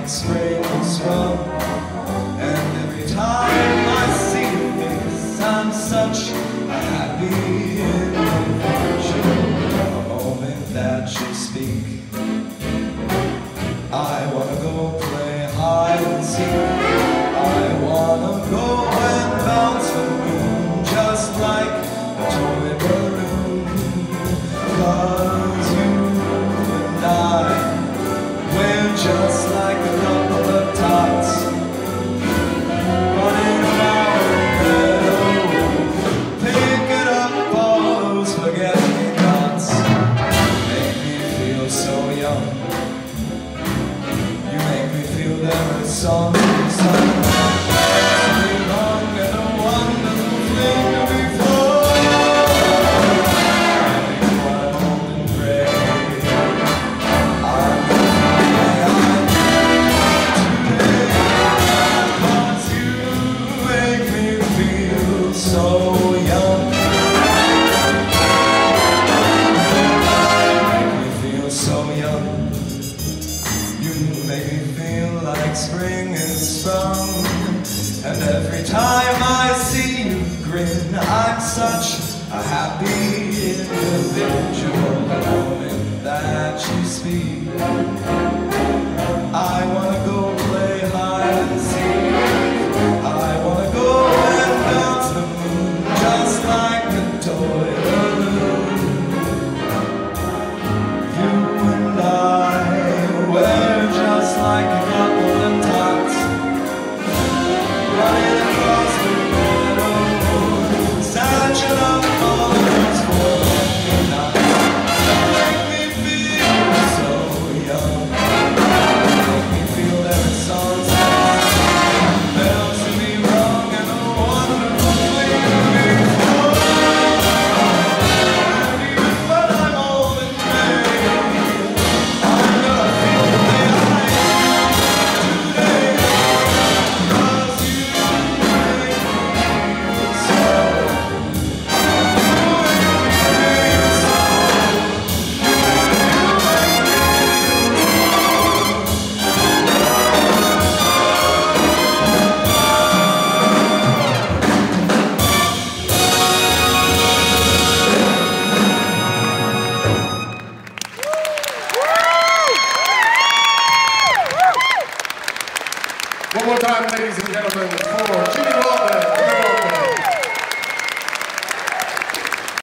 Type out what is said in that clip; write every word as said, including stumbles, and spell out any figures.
like spring is sprung. And every time I see your face, I'm such a happy individual. A moment that you speak, I wanna go play hide and seek. I wanna go and bounce the moon just like a toy balloon. 'Cause you and I, we're just like a couple of tots running around the meadow, picking up all those forget-me-nots. Make me feel so young. You make me feel there is something, something wrong and a wonderful thing to be for. I think what I'm old and gray, I'm the way I am today. 'Cause you make me feel so young. You make me feel so young. You make me feel like spring is sprung. And every time I see you grin, I'm such a happy individual. The moment that you speak, I wanna go play hide and seek. I wanna go and bounce the moon just like a toy balloon. You and I, we're just like a couple of tots running across the meadow, searching up all those forget-me-nots. You make me feel so young. You make me feel there is something bells to be rung and a wonderful thing to be for. And even when I'm old and gray, I'm gonna feel the way I am today. 'Cause you make me feel so, One more time, ladies and gentlemen, for Jimmy Walton.